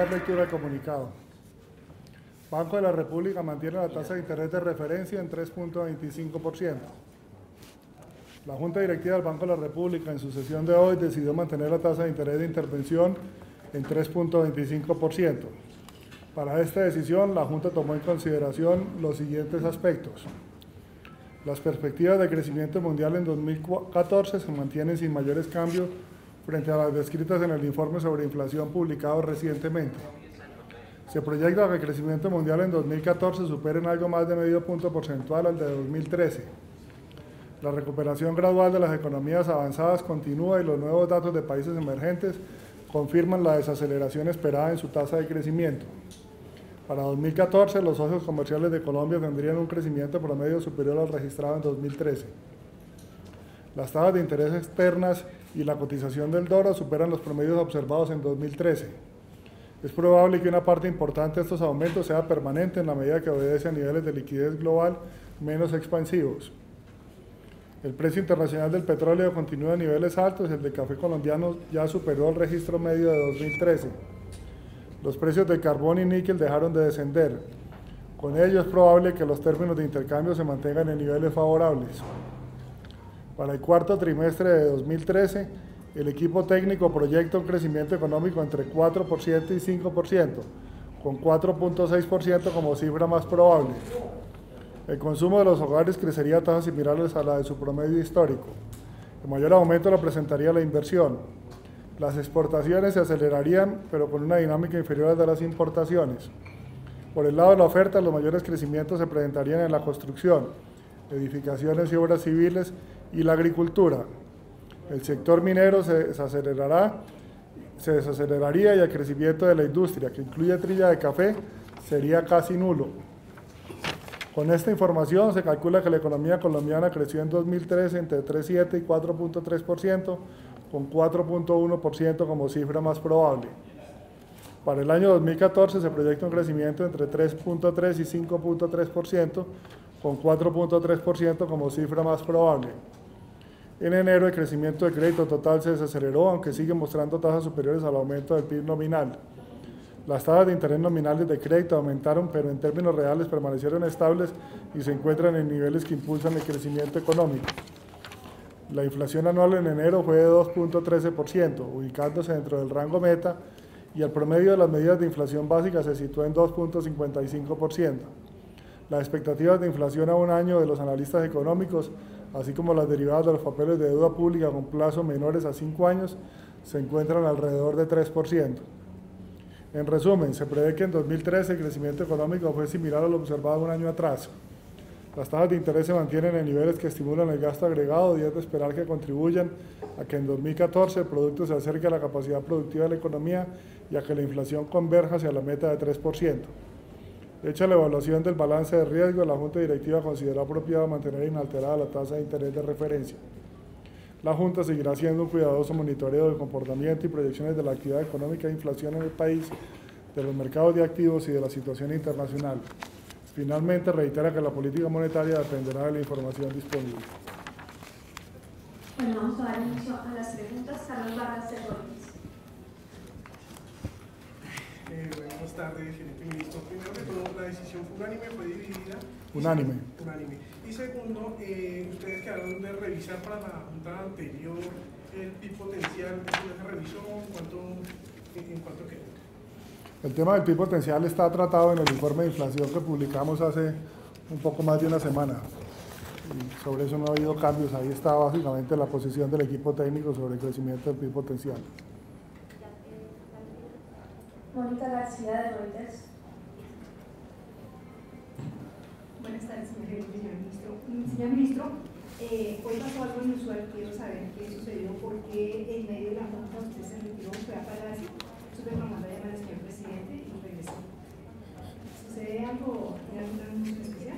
dar lectura al comunicado. Banco de la República mantiene la tasa de interés de referencia en 3.25%. La Junta Directiva del Banco de la República en su sesión de hoy decidió mantener la tasa de interés de intervención en 3.25%. Para esta decisión, la Junta tomó en consideración los siguientes aspectos. Las perspectivas de crecimiento mundial en 2014 se mantienen sin mayores cambios frente a las descritas en el informe sobre inflación publicado recientemente. Se proyecta que el crecimiento mundial en 2014 supere en algo más de medio punto porcentual al de 2013. La recuperación gradual de las economías avanzadas continúa y los nuevos datos de países emergentes confirman la desaceleración esperada en su tasa de crecimiento. Para 2014, los socios comerciales de Colombia tendrían un crecimiento promedio superior al registrado en 2013. Las tasas de interés externas y la cotización del dólar superan los promedios observados en 2013. Es probable que una parte importante de estos aumentos sea permanente en la medida que obedece a niveles de liquidez global menos expansivos. El precio internacional del petróleo continúa a niveles altos y el del café colombiano ya superó el registro medio de 2013. Los precios del carbón y níquel dejaron de descender. Con ello es probable que los términos de intercambio se mantengan en niveles favorables. Para el cuarto trimestre de 2013, el equipo técnico proyecta un crecimiento económico entre 4% y 5%, con 4.6% como cifra más probable. El consumo de los hogares crecería a tasas similares a la de su promedio histórico. El mayor aumento lo presentaría la inversión. Las exportaciones se acelerarían, pero con una dinámica inferior a la de las importaciones. Por el lado de la oferta, los mayores crecimientos se presentarían en la construcción, edificaciones y obras civiles y la agricultura. El sector minero se desaceleraría y el crecimiento de la industria, que incluye trilla de café, sería casi nulo. Con esta información se calcula que la economía colombiana creció en 2013 entre 3.7 y 4.3%, con 4.1% como cifra más probable. Para el año 2014 se proyecta un crecimiento entre 3.3 y 5.3%, con 4.3% como cifra más probable. En enero el crecimiento del crédito total se desaceleró, aunque sigue mostrando tasas superiores al aumento del PIB nominal. Las tasas de interés nominales de crédito aumentaron, pero en términos reales permanecieron estables y se encuentran en niveles que impulsan el crecimiento económico. La inflación anual en enero fue de 2.13%, ubicándose dentro del rango meta, y el promedio de las medidas de inflación básica se situó en 2.55%. Las expectativas de inflación a un año de los analistas económicos, así como las derivadas de los papeles de deuda pública con plazo menores a 5 años, se encuentran alrededor de 3%. En resumen, se prevé que en 2013 el crecimiento económico fue similar a lo observado un año atrás. Las tasas de interés se mantienen en niveles que estimulan el gasto agregado y es de esperar que contribuyan a que en 2014 el producto se acerque a la capacidad productiva de la economía y a que la inflación converja hacia la meta de 3%. Hecha la evaluación del balance de riesgo, la Junta Directiva consideró apropiado mantener inalterada la tasa de interés de referencia. La Junta seguirá haciendo un cuidadoso monitoreo del comportamiento y proyecciones de la actividad económica e inflación en el país, de los mercados de activos y de la situación internacional. Finalmente, reitera que la política monetaria dependerá de la información disponible. Bueno, vamos a dar inicio a las preguntas. Carlos Vargas de Rodríguez. Buenas tardes, gerente ministro. Primero que todo, la decisión fue unánime, fue dividida. Unánime. Y segundo, ustedes quedaron de revisar para la junta anterior el PIB potencial de esa revisión, ¿en cuánto quedó? El tema del PIB potencial está tratado en el informe de inflación que publicamos hace un poco más de una semana. Y sobre eso no ha habido cambios. Ahí está básicamente la posición del equipo técnico sobre el crecimiento del PIB potencial. Mónica García de Reuters. Buenas tardes, señor ministro. Señor ministro, hoy pasó algo inusual. Quiero saber qué sucedió, por qué en medio de la junta usted se retiró, fue a Palacio, supe mandar a llamar al señor presidente y regresó. ¿Sucede algo, tiene alguna anuncio especial?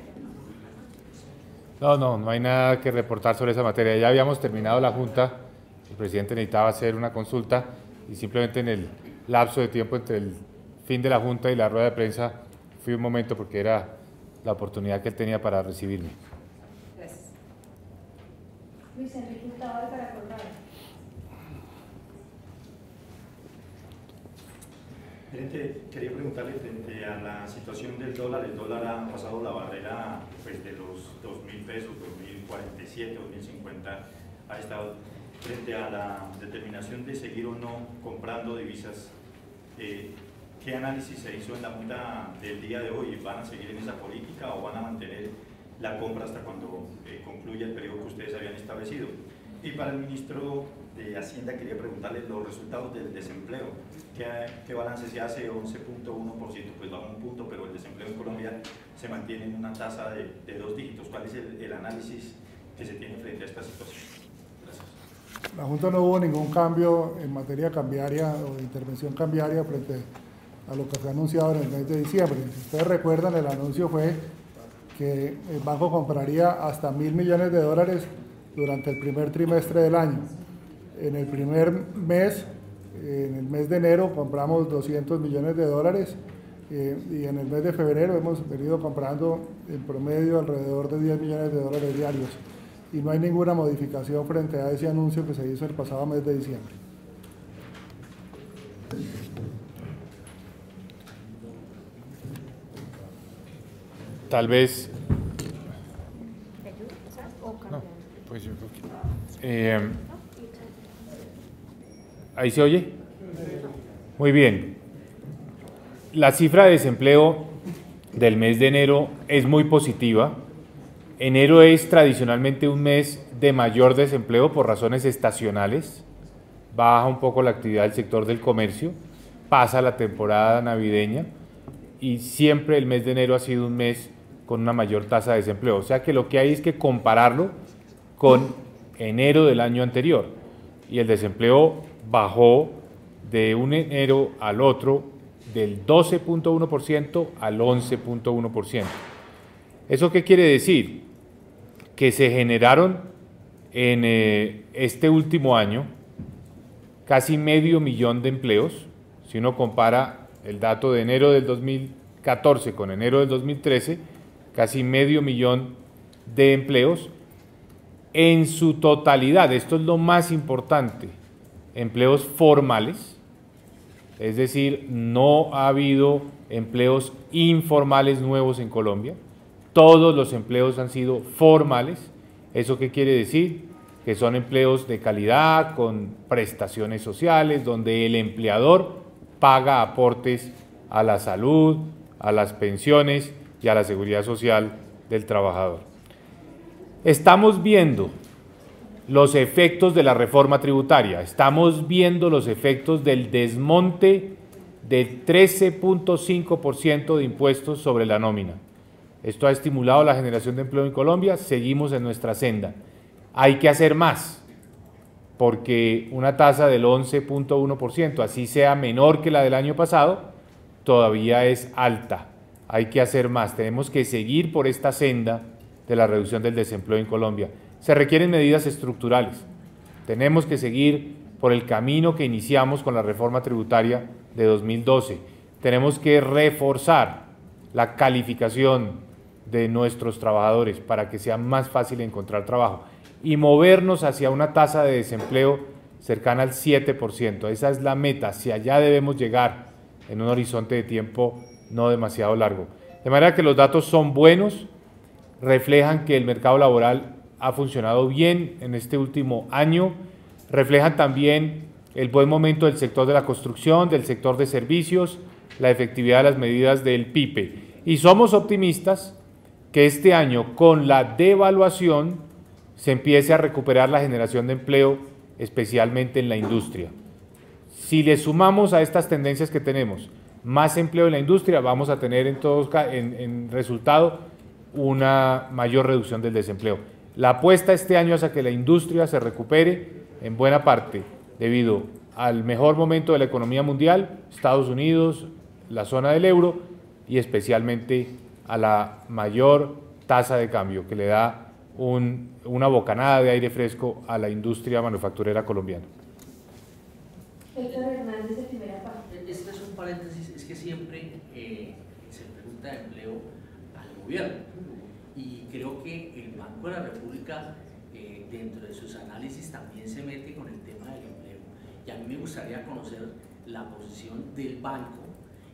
No hay nada que reportar sobre esa materia. Ya habíamos terminado la junta, el presidente necesitaba hacer una consulta y simplemente en el lapso de tiempo entre el fin de la junta y la rueda de prensa fui un momento porque era la oportunidad que él tenía para recibirme. Gracias. Luis Enrique Hurtado de Caracol Radio. Gerente, quería preguntarle frente a la situación del dólar. El dólar ha pasado la barrera pues, de los 2.000 pesos, 2.047, 2.050, ha estado frente a la determinación de seguir o no comprando divisas. ¿Qué análisis se hizo en la junta del día de hoy? ¿Van a seguir en esa política o van a mantener la compra hasta cuando concluya el periodo que ustedes habían establecido? Y para el ministro de Hacienda quería preguntarle los resultados del desempleo. ¿Qué balance se hace? 11.1%, pues baja un punto, pero el desempleo en Colombia se mantiene en una tasa de 2 dígitos. ¿Cuál es el análisis que se tiene frente a esta situación? Gracias. La Junta no hubo ningún cambio en materia cambiaria o de intervención cambiaria frente a lo que fue anunciado en el mes de diciembre. Si ustedes recuerdan, el anuncio fue que el banco compraría hasta $1.000 millones durante el primer trimestre del año. En el primer mes, en el mes de enero, compramos $200 millones y en el mes de febrero hemos venido comprando en promedio alrededor de $10 millones diarios. Y no hay ninguna modificación frente a ese anuncio que se hizo el pasado mes de diciembre. Tal vez... No, pues yo creo que... ¿ahí se oye? Muy bien. La cifra de desempleo del mes de enero es muy positiva. Enero es tradicionalmente un mes de mayor desempleo por razones estacionales. Baja un poco la actividad del sector del comercio, pasa la temporada navideña y siempre el mes de enero ha sido un mes con una mayor tasa de desempleo. O sea que lo que hay es que compararlo con enero del año anterior. Y el desempleo bajó de un enero al otro del 12.1% al 11.1%. ¿Eso qué quiere decir? Que se generaron en este último año casi 500.000 de empleos. Si uno compara el dato de enero del 2014 con enero del 2013, casi 500.000 de empleos en su totalidad. Esto es lo más importante, empleos formales, es decir, no ha habido empleos informales nuevos en Colombia. Todos los empleos han sido formales. ¿Eso qué quiere decir? Que son empleos de calidad, con prestaciones sociales, donde el empleador paga aportes a la salud, a las pensiones y a la seguridad social del trabajador. Estamos viendo los efectos de la reforma tributaria, estamos viendo los efectos del desmonte del 13.5% de impuestos sobre la nómina. Esto ha estimulado la generación de empleo en Colombia, seguimos en nuestra senda. Hay que hacer más, porque una tasa del 11.1%, así sea menor que la del año pasado, todavía es alta. Hay que hacer más, tenemos que seguir por esta senda de la reducción del desempleo en Colombia. Se requieren medidas estructurales. Tenemos que seguir por el camino que iniciamos con la reforma tributaria de 2012. Tenemos que reforzar la calificación de nuestros trabajadores para que sea más fácil encontrar trabajo y movernos hacia una tasa de desempleo cercana al 7%. Esa es la meta, hacia allá debemos llegar en un horizonte de tiempo no demasiado largo. De manera que los datos son buenos, reflejan que el mercado laboral ha funcionado bien en este último año, reflejan también el buen momento del sector de la construcción, del sector de servicios, la efectividad de las medidas del PIPE. Y somos optimistas que este año, con la devaluación, se empiece a recuperar la generación de empleo, especialmente en la industria. Si le sumamos a estas tendencias que tenemos más empleo en la industria, vamos a tener en resultado una mayor reducción del desempleo. La apuesta este año es a que la industria se recupere en buena parte debido al mejor momento de la economía mundial, Estados Unidos, la zona del euro y especialmente a la mayor tasa de cambio que le da una bocanada de aire fresco a la industria manufacturera colombiana. Héctor Hernández, de Primera Parte. Este es un paréntesis, es que siempre se pregunta de empleo al gobierno y creo que el Banco de la República dentro de sus análisis también se mete con el tema del empleo y a mí me gustaría conocer la posición del banco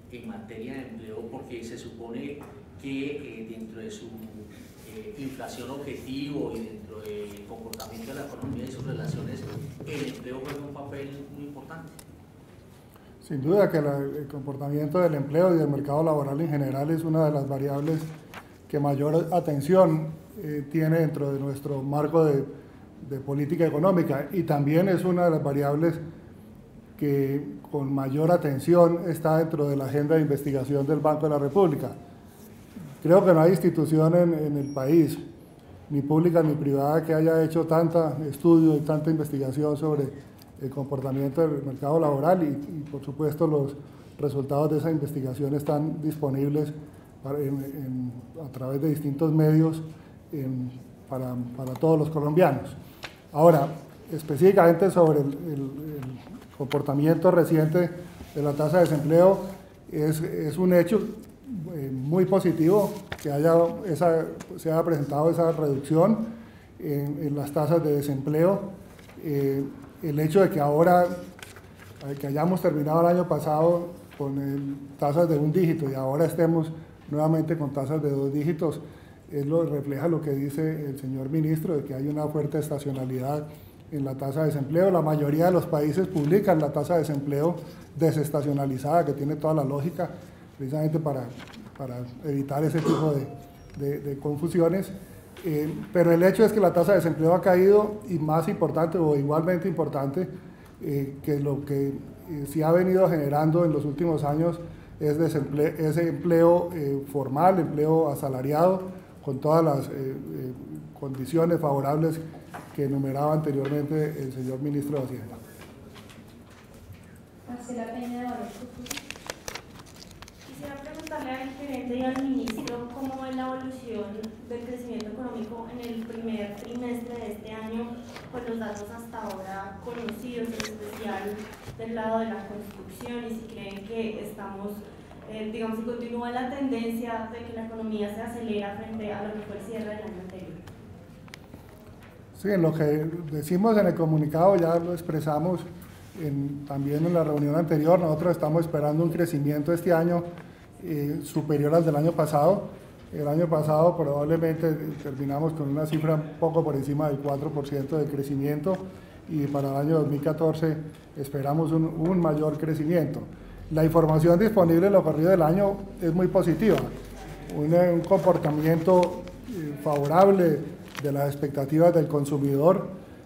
en materia de empleo, porque se supone que dentro de su inflación objetivo y dentro del comportamiento de la economía y sus relaciones, el empleo juega un papel muy importante. Sin duda que el comportamiento del empleo y del mercado laboral en general es una de las variables que mayor atención tiene dentro de nuestro marco de política económica, y también es una de las variables que con mayor atención está dentro de la agenda de investigación del Banco de la República. Creo que no hay institución en el país, ni pública ni privada, que haya hecho tanta estudio y tanta investigación sobre el comportamiento del mercado laboral, y por supuesto los resultados de esa investigación están disponibles a través de distintos medios para todos los colombianos. Ahora, específicamente sobre el comportamiento reciente de la tasa de desempleo, es un hecho muy positivo que se haya presentado esa reducción en las tasas de desempleo. El hecho de que ahora, que hayamos terminado el año pasado con tasas de 1 dígito y ahora estemos nuevamente con tasas de 2 dígitos, refleja lo que dice el señor ministro, de que hay una fuerte estacionalidad en la tasa de desempleo. La mayoría de los países publican la tasa de desempleo desestacionalizada, que tiene toda la lógica, precisamente para evitar ese tipo de confusiones. Pero el hecho es que la tasa de desempleo ha caído, y más importante o igualmente importante, que lo que se ha venido generando en los últimos años es ese empleo formal, empleo asalariado, con todas las condiciones favorables que enumeraba anteriormente el señor ministro de Hacienda. Marcela Peña de Valor Futuro. Quisiera preguntarle al gerente y al ministro cómo es la evolución del crecimiento económico en el primer trimestre de este año, con los datos hasta ahora conocidos, en especial del lado de la construcción, y si creen que estamos, digamos, si continúa la tendencia de que la economía se acelera frente a lo que fue el cierre del año anterior. Sí, en lo que decimos en el comunicado ya lo expresamos también en la reunión anterior. Nosotros estamos esperando un crecimiento este año superior al del año pasado. El año pasado probablemente terminamos con una cifra un poco por encima del 4% de crecimiento, y para el año 2014 esperamos un mayor crecimiento. La información disponible en lo corrido del año es muy positiva, un comportamiento favorable de las expectativas del consumidor,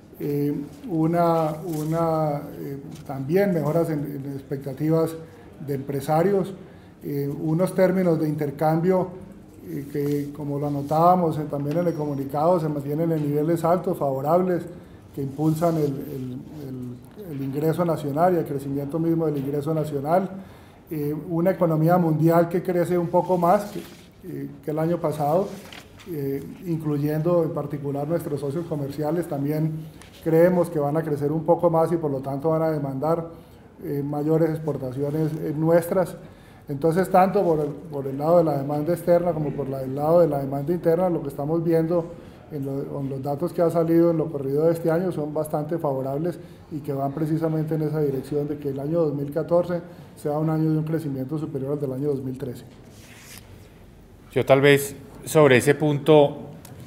también mejoras en expectativas de empresarios, unos términos de intercambio que, como lo anotábamos también en el comunicado, se mantienen en niveles altos, favorables, que impulsan el ingreso nacional y el crecimiento mismo del ingreso nacional, una economía mundial que crece un poco más que el año pasado, incluyendo en particular nuestros socios comerciales. También creemos que van a crecer un poco más y por lo tanto van a demandar mayores exportaciones nuestras. Entonces, tanto por el lado de la demanda externa como por el lado de la demanda interna, lo que estamos viendo en los datos que han salido en lo corrido de este año son bastante favorables y que van precisamente en esa dirección de que el año 2014 sea un año de un crecimiento superior al del año 2013. Yo tal vez sobre ese punto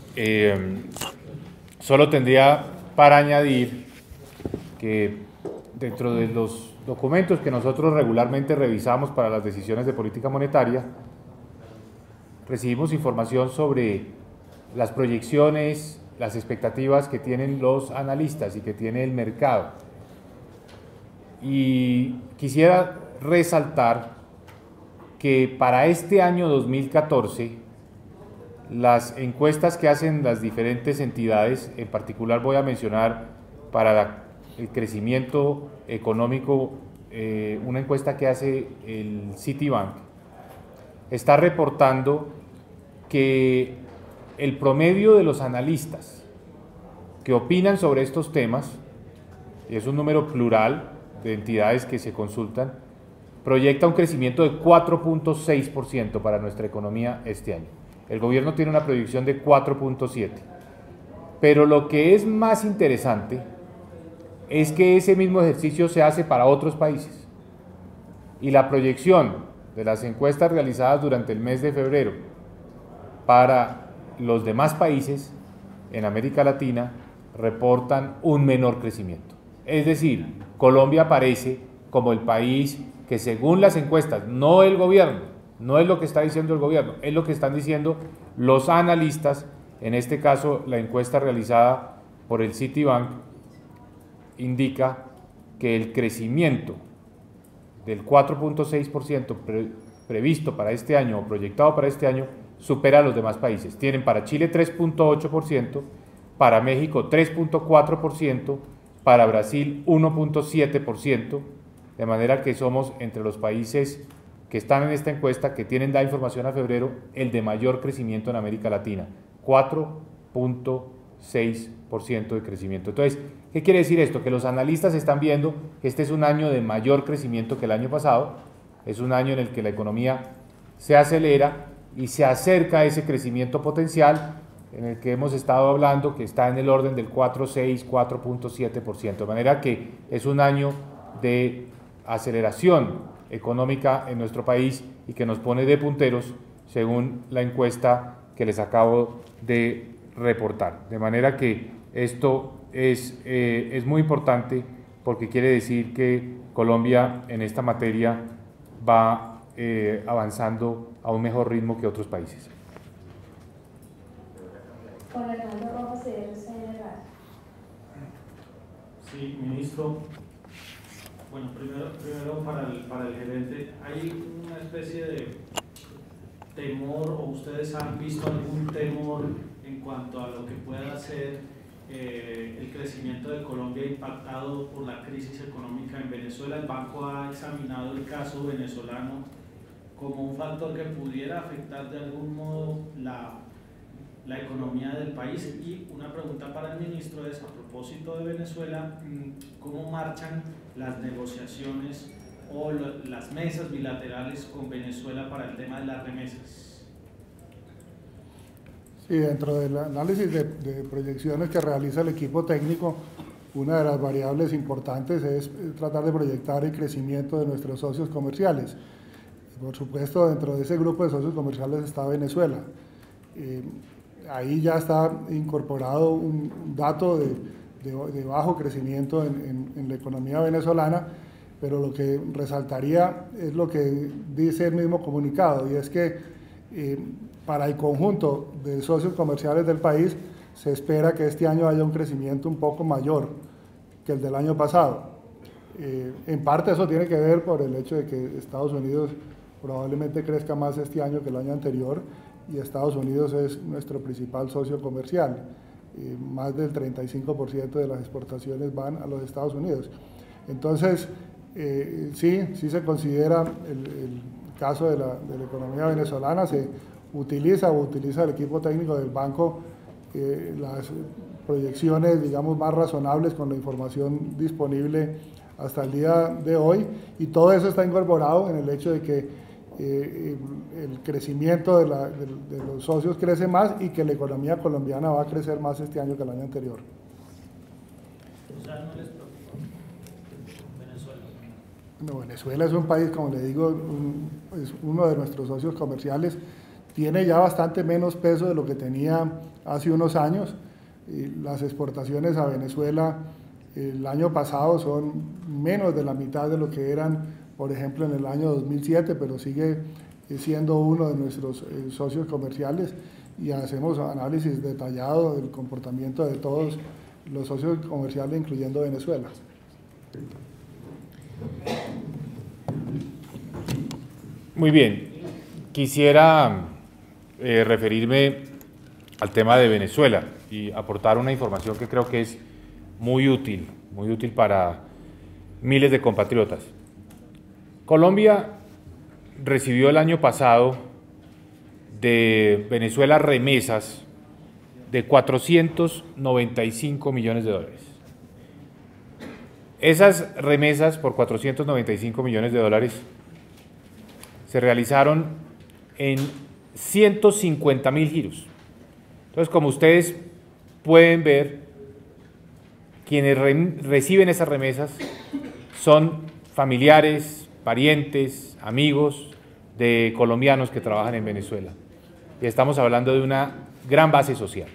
solo tendría para añadir que dentro de los documentos que nosotros regularmente revisamos para las decisiones de política monetaria, recibimos información sobre las proyecciones, las expectativas que tienen los analistas y que tiene el mercado. Y quisiera resaltar que para este año 2014, las encuestas que hacen las diferentes entidades, en particular voy a mencionar para el crecimiento económico, una encuesta que hace el Citibank, está reportando que el promedio de los analistas que opinan sobre estos temas, y es un número plural de entidades que se consultan, proyecta un crecimiento de 4.6% para nuestra economía este año. El gobierno tiene una proyección de 4.7%. Pero lo que es más interesante es que ese mismo ejercicio se hace para otros países. Y la proyección de las encuestas realizadas durante el mes de febrero para los demás países en América Latina reportan un menor crecimiento. Es decir, Colombia aparece como el país que, según las encuestas, no el gobierno, no es lo que está diciendo el gobierno, es lo que están diciendo los analistas, en este caso la encuesta realizada por el Citibank indica que el crecimiento del 4.6% previsto para este año o proyectado para este año supera a los demás países. Tienen para Chile 3.8%, para México 3.4%, para Brasil 1.7%, de manera que somos entre los países que están en esta encuesta, que tienen la información a febrero, el de mayor crecimiento en América Latina, 4.6% de crecimiento. Entonces, ¿qué quiere decir esto? Que los analistas están viendo que este es un año de mayor crecimiento que el año pasado, es un año en el que la economía se acelera y se acerca a ese crecimiento potencial en el que hemos estado hablando, que está en el orden del 4.6, 4.7%, de manera que es un año de aceleración económica en nuestro país y que nos pone de punteros según la encuesta que les acabo de reportar. De manera que esto es muy importante porque quiere decir que Colombia en esta materia va avanzando a un mejor ritmo que otros países. Juan Hernando Rojas, CNRA. Sí, ministro. Bueno, primero para el gerente, ¿hay una especie de temor o ustedes han visto algún temor en cuanto a lo que pueda ser el crecimiento de Colombia impactado por la crisis económica en Venezuela? El banco ha examinado el caso venezolano como un factor que pudiera afectar de algún modo la economía del país. Y una pregunta para el ministro es, a propósito de Venezuela, ¿cómo marchan las negociaciones o las mesas bilaterales con Venezuela para el tema de las remesas? Sí, dentro del análisis de proyecciones que realiza el equipo técnico, una de las variables importantes es tratar de proyectar el crecimiento de nuestros socios comerciales. Por supuesto, dentro de ese grupo de socios comerciales está Venezuela. Ahí ya está incorporado un dato de bajo crecimiento en la economía venezolana, pero lo que resaltaría es lo que dice el mismo comunicado, y es que para el conjunto de socios comerciales del país se espera que este año haya un crecimiento un poco mayor que el del año pasado. En parte eso tiene que ver por el hecho de que Estados Unidos probablemente crezca más este año que el año anterior, y Estados Unidos es nuestro principal socio comercial. Más del 35% de las exportaciones van a los Estados Unidos. Entonces, sí se considera el caso de la economía venezolana, se utiliza el equipo técnico del banco las proyecciones, digamos, más razonables con la información disponible hasta el día de hoy, y todo eso está incorporado en el hecho de que el crecimiento de los socios crece más y que la economía colombiana va a crecer más este año que el año anterior. O sea, ¿no les preocupa Venezuela? No, Venezuela es un país, como le digo, es uno de nuestros socios comerciales, tiene ya bastante menos peso de lo que tenía hace unos años. Las exportaciones a Venezuela el año pasado son menos de la mitad de lo que eran, por ejemplo, en el año 2007, pero sigue siendo uno de nuestros socios comerciales, y hacemos análisis detallado del comportamiento de todos los socios comerciales, incluyendo Venezuela. Muy bien, quisiera referirme al tema de Venezuela y aportar una información que creo que es muy útil para miles de compatriotas. Colombia recibió el año pasado de Venezuela remesas de 495 millones de dólares. Esas remesas por 495 millones de dólares se realizaron en 150.000 giros. Entonces, como ustedes pueden ver, quienes reciben esas remesas son familiares, parientes, amigos de colombianos que trabajan en Venezuela. Y estamos hablando de una gran base social.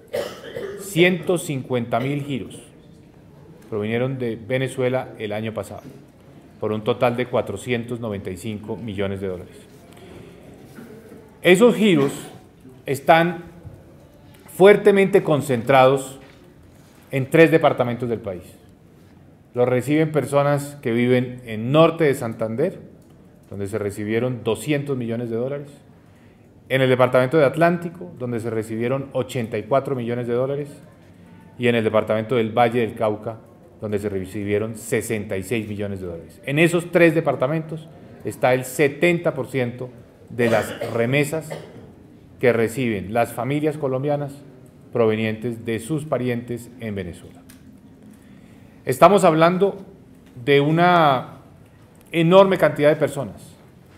150.000 giros provinieron de Venezuela el año pasado, por un total de 495 millones de dólares. Esos giros están fuertemente concentrados en 3 departamentos del país. Los reciben personas que viven en norte de Santander, donde se recibieron 200 millones de dólares, en el departamento de Atlántico, donde se recibieron 84 millones de dólares, y en el departamento del Valle del Cauca, donde se recibieron 66 millones de dólares. En esos 3 departamentos está el 70% de las remesas que reciben las familias colombianas provenientes de sus parientes en Venezuela. Estamos hablando de una enorme cantidad de personas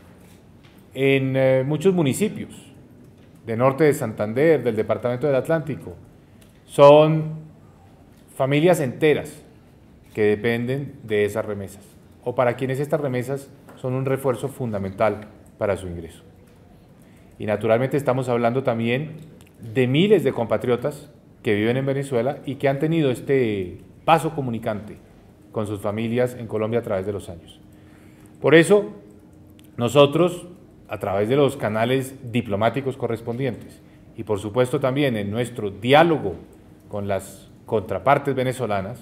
en muchos municipios de norte de Santander, del departamento del Atlántico. Son familias enteras que dependen de esas remesas, o para quienes estas remesas son un refuerzo fundamental para su ingreso. Y naturalmente estamos hablando también de miles de compatriotas que viven en Venezuela y que han tenido este paso comunicante con sus familias en Colombia a través de los años. Por eso, nosotros, a través de los canales diplomáticos correspondientes y por supuesto también en nuestro diálogo con las contrapartes venezolanas,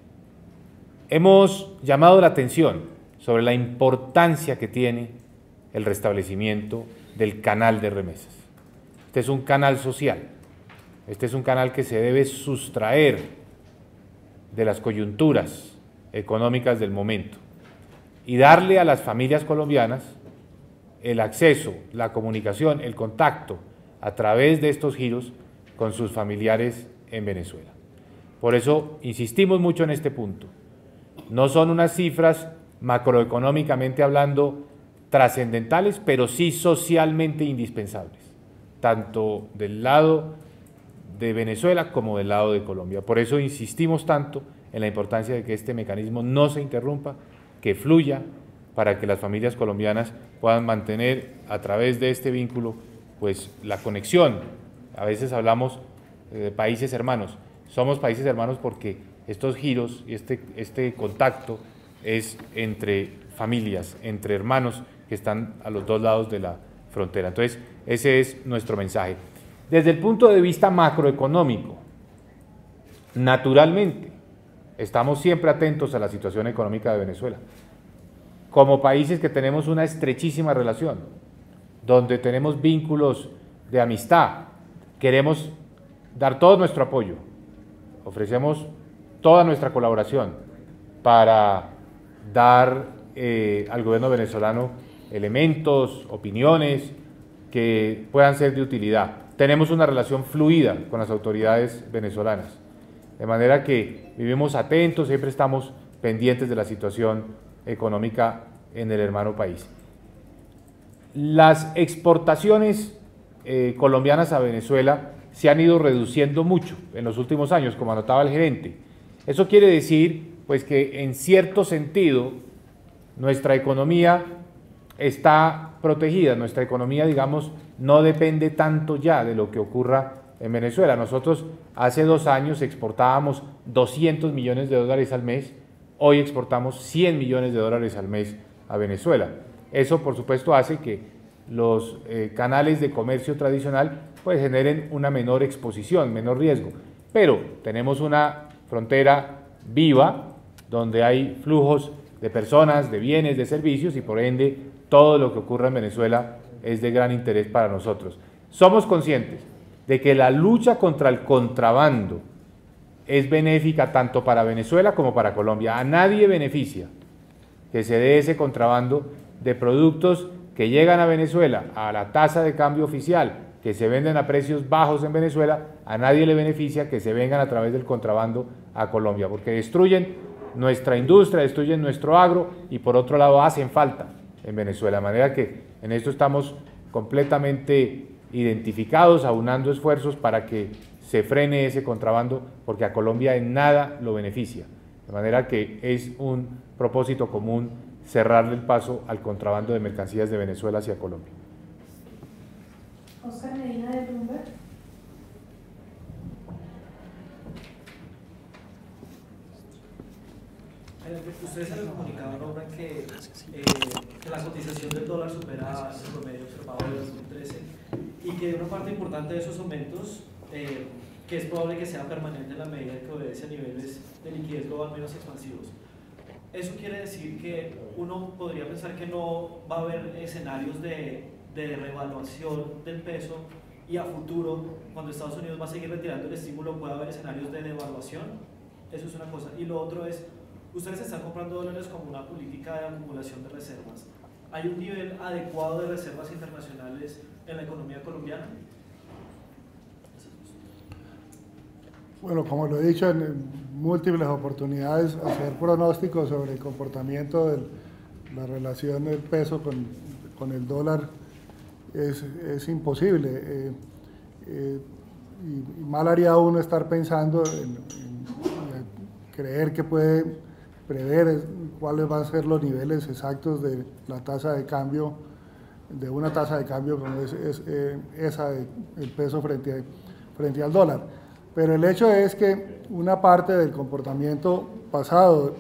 hemos llamado la atención sobre la importancia que tiene el restablecimiento del canal de remesas. Este es un canal social, este es un canal que se debe sustraer de las coyunturas económicas del momento y darle a las familias colombianas el acceso, la comunicación, el contacto a través de estos giros con sus familiares en Venezuela. Por eso insistimos mucho en este punto. No son unas cifras macroeconómicamente hablando trascendentales, pero sí socialmente indispensables, tanto del lado de Venezuela como del lado de Colombia. Por eso insistimos tanto en la importancia de que este mecanismo no se interrumpa, que fluya, para que las familias colombianas puedan mantener a través de este vínculo pues la conexión. A veces hablamos de países hermanos, somos países hermanos porque estos giros y este contacto es entre familias, entre hermanos que están a los 2 lados de la frontera. Entonces, ese es nuestro mensaje. Desde el punto de vista macroeconómico, naturalmente, estamos siempre atentos a la situación económica de Venezuela. Como países que tenemos una estrechísima relación, donde tenemos vínculos de amistad, queremos dar todo nuestro apoyo, ofrecemos toda nuestra colaboración para dar al gobierno venezolano elementos, opiniones que puedan ser de utilidad. Tenemos una relación fluida con las autoridades venezolanas, de manera que vivimos atentos, siempre estamos pendientes de la situación económica en el hermano país. Las exportaciones colombianas a Venezuela se han ido reduciendo mucho en los últimos años, como anotaba el gerente. Eso quiere decir pues, que en cierto sentido nuestra economía está protegida, nuestra economía, digamos, no depende tanto ya de lo que ocurra en Venezuela. Nosotros hace 2 años exportábamos 200 millones de dólares al mes, hoy exportamos 100 millones de dólares al mes a Venezuela. Eso, por supuesto, hace que los canales de comercio tradicional pues generen una menor exposición, menor riesgo. Pero tenemos una frontera viva donde hay flujos de personas, de bienes, de servicios y por ende todo lo que ocurra en Venezuela es de gran interés para nosotros. Somos conscientes de que la lucha contra el contrabando es benéfica tanto para Venezuela como para Colombia. A nadie beneficia que se dé ese contrabando de productos que llegan a Venezuela a la tasa de cambio oficial, que se venden a precios bajos en Venezuela, a nadie le beneficia que se vengan a través del contrabando a Colombia, porque destruyen nuestra industria, destruyen nuestro agro y por otro lado hacen falta en Venezuela. De manera que en esto estamos completamente identificados, aunando esfuerzos para que se frene ese contrabando, porque a Colombia en nada lo beneficia. De manera que es un propósito común cerrarle el paso al contrabando de mercancías de Venezuela hacia Colombia. Oscar Medina de Bloomberg. Ustedes en el comunicado nombran que la cotización del dólar supera el promedio observado de 2013 y que una parte importante de esos aumentos, que es probable que sea permanente en la medida que obedece a niveles de liquidez global menos expansivos. Eso quiere decir que uno podría pensar que no va a haber escenarios de revaluación del peso y a futuro, cuando Estados Unidos va a seguir retirando el estímulo, puede haber escenarios de devaluación. Eso es una cosa. Y lo otro es, ustedes están comprando dólares como una política de acumulación de reservas. ¿Hay un nivel adecuado de reservas internacionales en la economía colombiana? Bueno, como lo he dicho en múltiples oportunidades, hacer pronósticos sobre el comportamiento de la relación del peso con el dólar es imposible. Y mal haría uno estar pensando en creer que puede prever cuáles van a ser los niveles exactos de la tasa de cambio, de una tasa de cambio como es esa del peso frente al dólar. Pero el hecho es que una parte del comportamiento pasado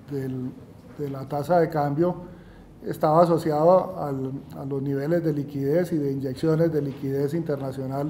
de la tasa de cambio estaba asociado a los niveles de liquidez y de inyecciones de liquidez internacional,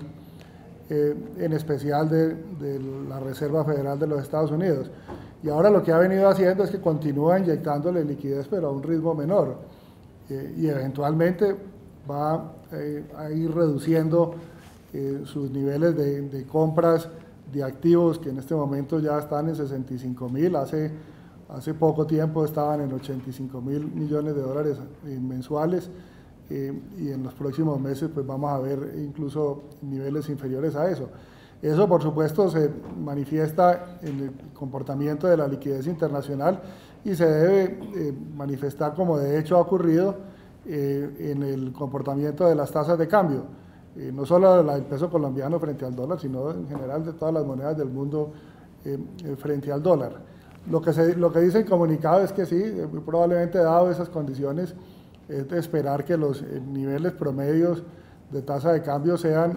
en especial de la Reserva Federal de los Estados Unidos. Y ahora lo que ha venido haciendo es que continúa inyectándole liquidez, pero a un ritmo menor, y eventualmente va a ir reduciendo sus niveles de compras de activos, que en este momento ya están en 65.000, hace poco tiempo estaban en 85.000 millones de dólares mensuales, y en los próximos meses pues vamos a ver incluso niveles inferiores a eso. Eso, por supuesto, se manifiesta en el comportamiento de la liquidez internacional y se debe manifestar, como de hecho ha ocurrido, en el comportamiento de las tasas de cambio. No solo la del peso colombiano frente al dólar, sino en general de todas las monedas del mundo frente al dólar. Lo que dice el comunicado es que sí, probablemente dado esas condiciones, es de esperar que los niveles promedios de tasa de cambio sean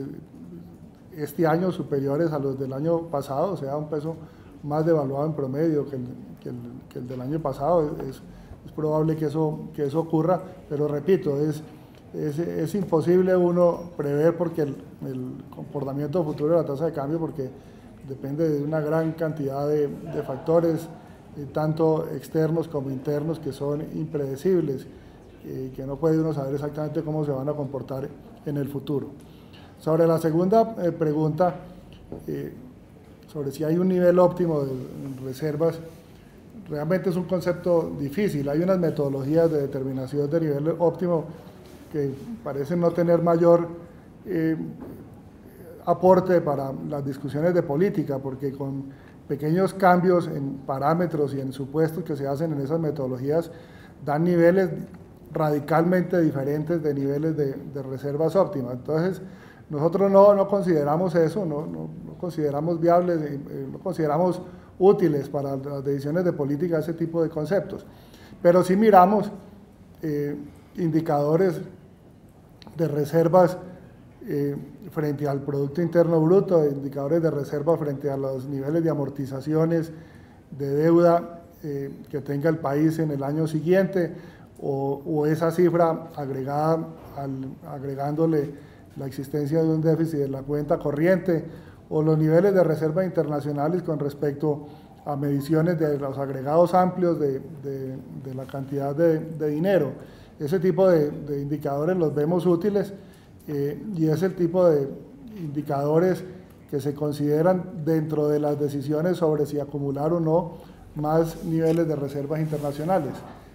este año superiores a los del año pasado, o sea, un peso más devaluado en promedio que el del año pasado. Es probable que eso ocurra, pero repito, es imposible uno prever porque el comportamiento futuro de la tasa de cambio, porque depende de una gran cantidad de factores, tanto externos como internos, que son impredecibles, que no puede uno saber exactamente cómo se van a comportar en el futuro. Sobre la segunda pregunta, sobre si hay un nivel óptimo de reservas, realmente es un concepto difícil. Hay unas metodologías de determinación de nivel óptimo que parecen no tener mayor aporte para las discusiones de política, porque con pequeños cambios en parámetros y en supuestos que se hacen en esas metodologías dan niveles radicalmente diferentes de niveles de reservas óptimas. Entonces, nosotros no consideramos eso, no consideramos viables, no consideramos útiles para las decisiones de política ese tipo de conceptos. Pero sí miramos indicadores de reservas frente al Producto Interno Bruto, indicadores de reserva frente a los niveles de amortizaciones de deuda que tenga el país en el año siguiente, o esa cifra agregándole la existencia de un déficit en la cuenta corriente, o los niveles de reserva internacionales con respecto a mediciones de los agregados amplios de la cantidad de dinero. Ese tipo de indicadores los vemos útiles, y es el tipo de indicadores que se consideran dentro de las decisiones sobre si acumular o no más niveles de reservas internacionales.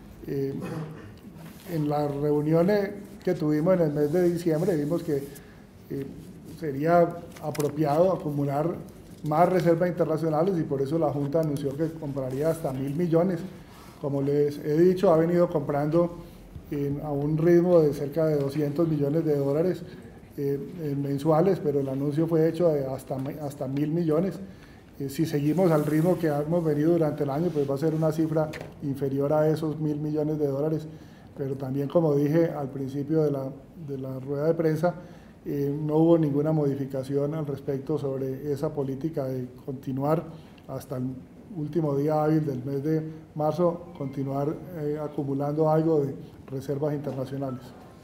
En las reuniones que tuvimos en el mes de diciembre vimos que sería apropiado acumular más reservas internacionales, y por eso la Junta anunció que compraría hasta 1.000 millones. Como les he dicho, ha venido comprando a un ritmo de cerca de 200 millones de dólares mensuales, pero el anuncio fue hecho de hasta 1.000 millones, Si seguimos al ritmo que hemos venido durante el año, pues va a ser una cifra inferior a esos 1.000 millones de dólares. Pero también, como dije al principio de la rueda de prensa, no hubo ninguna modificación al respecto sobre esa política de continuar hasta el último día hábil del mes de marzo, continuar acumulando algo de reservas internacionales.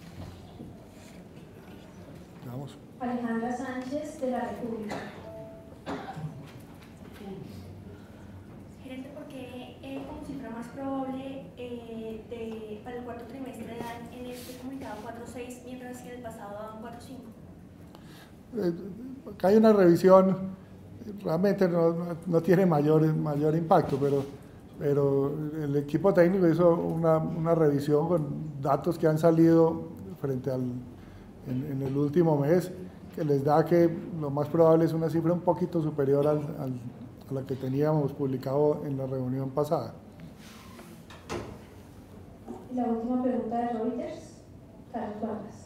Vamos. Alejandra Sánchez, de la República. Gerente, ¿por qué como cifra más probable para el cuarto trimestre dan en este comunicado 4.6, mientras que en el pasado daban 4.5? Acá hay una revisión, realmente no tiene mayor impacto, pero el equipo técnico hizo una revisión con datos que han salido frente en el último mes, que les da que lo más probable es una cifra un poquito superior a la que teníamos publicado en la reunión pasada. Y la última pregunta de Reuters, Carlos Vargas.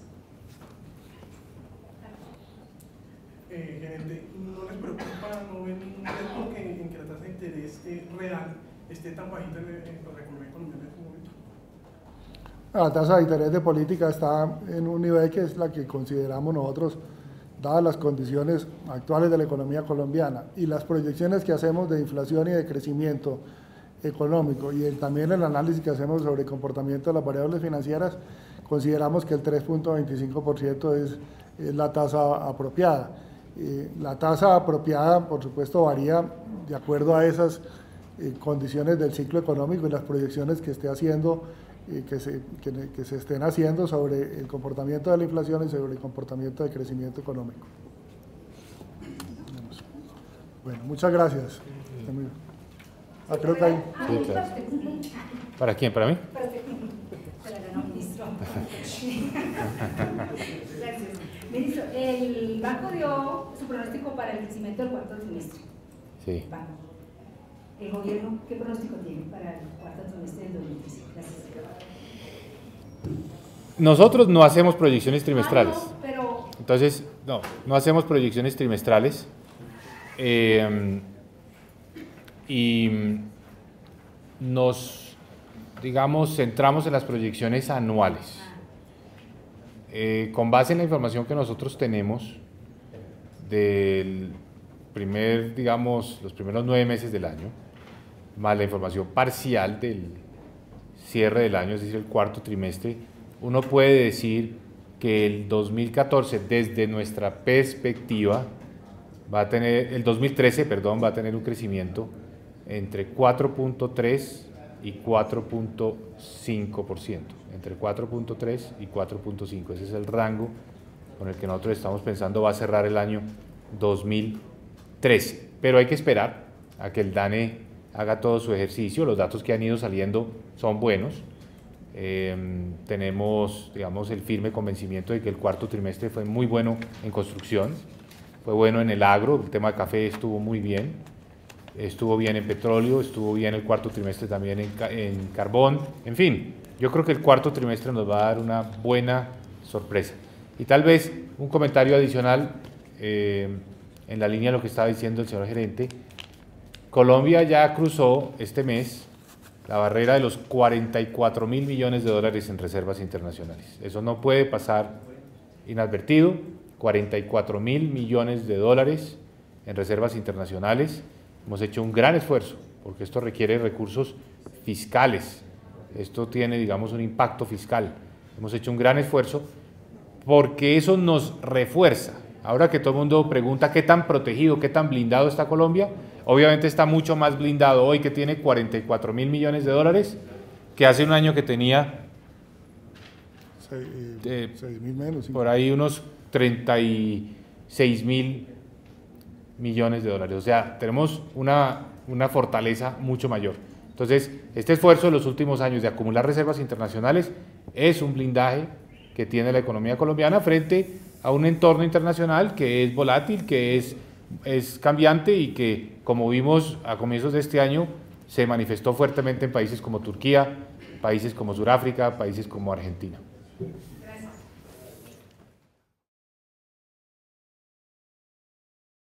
Gerente, ¿no les preocupa, no ven ningún riesgo en que la tasa de interés real esté tan bajita en la economía colombiana en este momento? La tasa de interés de política está en un nivel que es la que consideramos nosotros, dadas las condiciones actuales de la economía colombiana y las proyecciones que hacemos de inflación y de crecimiento económico y también el análisis que hacemos sobre el comportamiento de las variables financieras, consideramos que el 3.25% es la tasa apropiada. La tasa apropiada, por supuesto, varía de acuerdo a esas condiciones del ciclo económico y las proyecciones que esté haciendo, que se estén haciendo sobre el comportamiento de la inflación y sobre el comportamiento de crecimiento económico. Bueno, muchas gracias. Creo que hay... Sí, claro. ¿Para quién? ¿Para mí? Para el ministro. Gracias. Ministro, el banco dio su pronóstico para el crecimiento del cuarto trimestre. Sí. Banco. ¿El gobierno qué pronóstico tiene para el cuarto trimestre del 2013? Gracias. Nosotros no hacemos proyecciones trimestrales. No, pero... Entonces, no hacemos proyecciones trimestrales. Y nos, digamos, centramos en las proyecciones anuales. Con base en la información que nosotros tenemos del los primeros 9 meses del año, más la información parcial del cierre del año, es decir, el cuarto trimestre, uno puede decir que el 2014, desde nuestra perspectiva, el 2013, perdón, va a tener un crecimiento entre 4.3 y 4.5%, entre 4.3 y 4.5, ese es el rango con el que nosotros estamos pensando va a cerrar el año 2013, pero hay que esperar a que el DANE haga todo su ejercicio, los datos que han ido saliendo son buenos, tenemos, digamos, el firme convencimiento de que el cuarto trimestre fue muy bueno en construcción, fue bueno en el agro, el tema de café estuvo muy bien, estuvo bien en petróleo, estuvo bien el cuarto trimestre también en carbón, en fin, yo creo que el cuarto trimestre nos va a dar una buena sorpresa. Y tal vez un comentario adicional en la línea de lo que estaba diciendo el señor gerente, Colombia ya cruzó este mes la barrera de los 44.000 millones de dólares en reservas internacionales. Eso no puede pasar inadvertido, 44.000 millones de dólares en reservas internacionales. Hemos hecho un gran esfuerzo, porque esto requiere recursos fiscales, esto tiene, digamos, un impacto fiscal. Hemos hecho un gran esfuerzo porque eso nos refuerza. Ahora que todo el mundo pregunta qué tan protegido, qué tan blindado está Colombia, obviamente está mucho más blindado hoy que tiene 44.000 millones de dólares que hace un año que tenía 6.000 menos, por ahí unos 36.000 millones de dólares. O sea, tenemos una fortaleza mucho mayor. Entonces, este esfuerzo de los últimos años de acumular reservas internacionales es un blindaje que tiene la economía colombiana frente a un entorno internacional que es volátil, que es cambiante y que, como vimos a comienzos de este año, se manifestó fuertemente en países como Turquía, países como Sudáfrica, países como Argentina.